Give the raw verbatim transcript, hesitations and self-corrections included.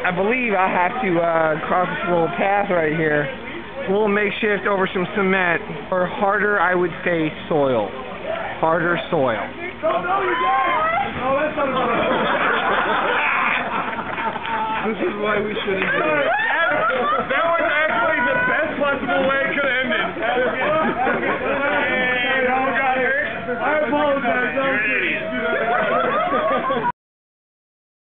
I believe I have to uh, cross this little path right here. A little makeshift over some cement, or harder, I would say, soil. Harder soil. Oh, no, you guys! Oh, that's not This is why we shouldn't do it. That was actually